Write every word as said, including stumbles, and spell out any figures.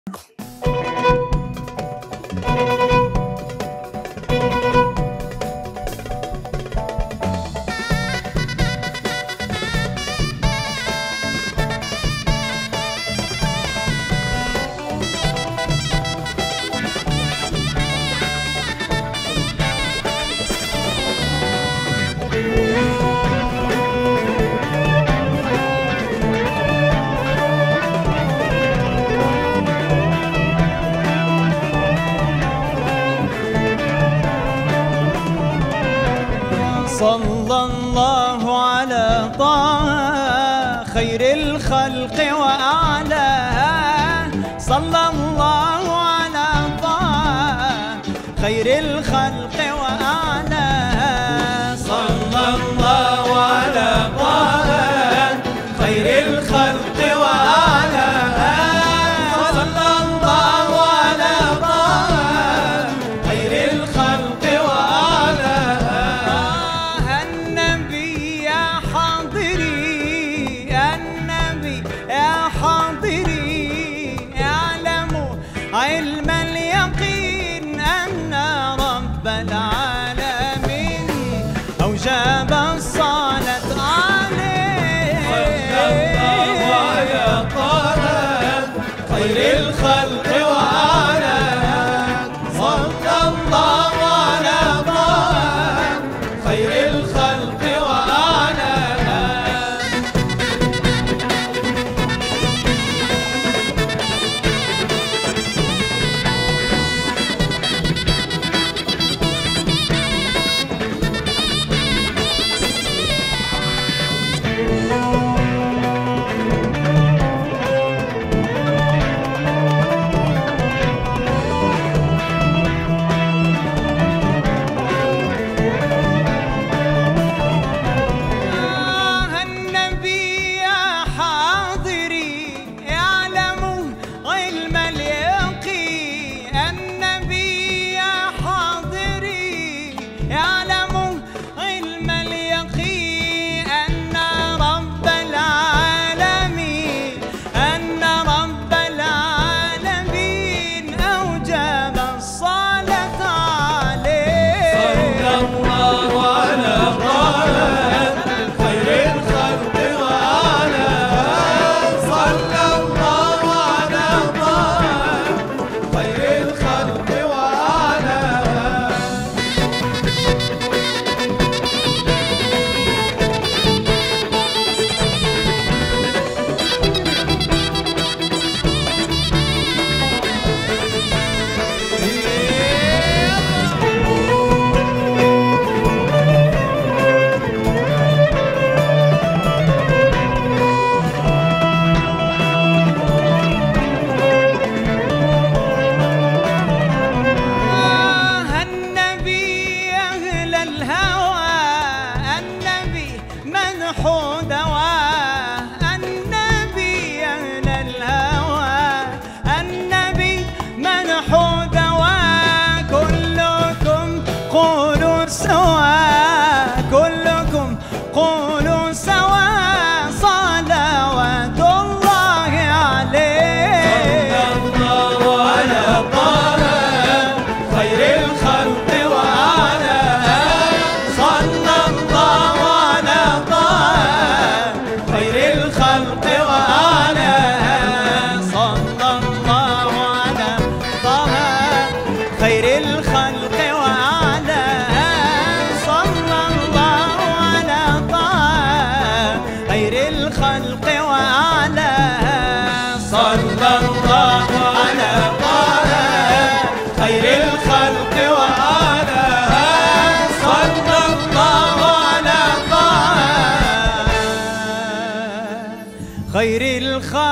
صلى الله على طه خير الخلق وأعلاها. صلى الله على طه خير الخلق وأعلاها. صلى الله على طه خير الخلق وأعلاها. صلى الله على طه خير الخلق وأعلاها. النبي يا حاضري النبي يا حاضري اعلموا علم اليقين أن رب العالمين أوجب الصلاة عليه. صلى الله على طه خير الخلق وأعلاها. صلى الله على طه خير الخلق وأعلاها. قولوا سوا صلوات الله عليه. صلى الله على طه خير الخلق وأعلاها. صلى الله على طه خير الخلق وأعلاها. صلى الله على طه خير الخلق وأعلاها. صلى الله على خير الخلق وأعلاها. صلى الله على طه خير الخلق وأعلاها. صلى الله على طه خير الخلق